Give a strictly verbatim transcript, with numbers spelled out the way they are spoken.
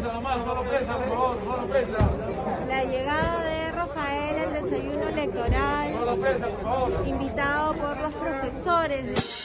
prensa nomás, solo prensa, por favor, solo prensa. La llegada de Rafael, el desayuno electoral, Solo prensa, por favor. invitado por los profesores de